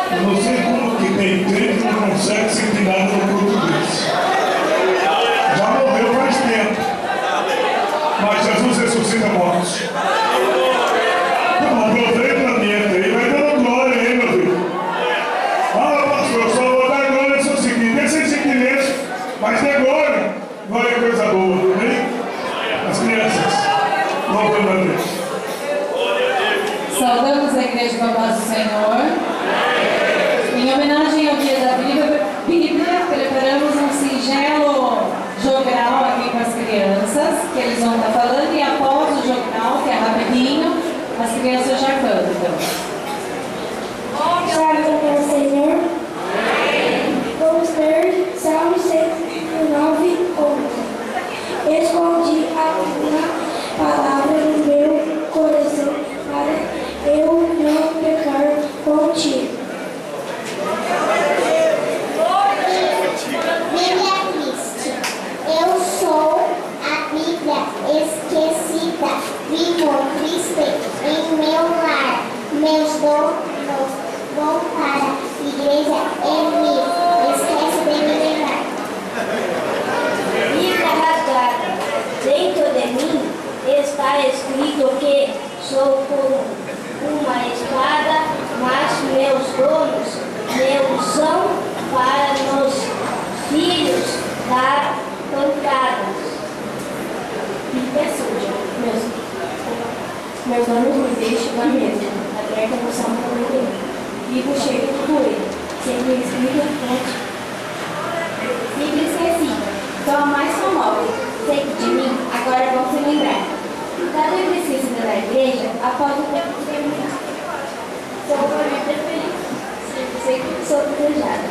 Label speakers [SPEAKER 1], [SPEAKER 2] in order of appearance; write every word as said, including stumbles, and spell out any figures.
[SPEAKER 1] Eu não sei como que tem crente que não consegue sentir nada no português. Já morreu faz tempo. Mas Jesus ressuscita mortos. Então, aproveita o planeta aí, vai dando glória aí, meu filho. Ah, pastor, eu só vou dar glória só o seguinte: esse é silêncio, mas dê glória. Glória é coisa boa, hein? As crianças, louvando a Deus.
[SPEAKER 2] Saudamos a Igreja com a paz do Senhor. Em homenagem ao Dia da Bíblia, Bíblia, preparamos um singelo jogral aqui com as crianças, que eles vão estar falando, e após o jogral, que é rapidinho, as crianças já cantam.
[SPEAKER 3] Salve ao Senhor. Vamos ler Salmo cento e nove, onze. Escondi a tua palavra no meu coração para eu não pecar contigo.
[SPEAKER 4] Bíblia triste. Eu sou a Bíblia esquecida. Vivo triste em meu lar. Meus donos vão para a igreja e me esquece de me lembrar.
[SPEAKER 3] Bíblia rasgada. Dentro de mim está escrito que sou como uma espada, mas meus donos me usam para nos filhos dar pancadas. Bíblia suja. Meus, meus donos me deixam na mesa, aberta no Salmo noventa e um. Vivo cheio de poeira, sempre escrito fonte.
[SPEAKER 4] Bíblia esquecida. Sou a mais famosa. Sei que de mim agora vão se lembrar. Cada eu preciso ir na igreja após o tempo de terminar. Sou a Bíblia feliz. Sei que sou desejada.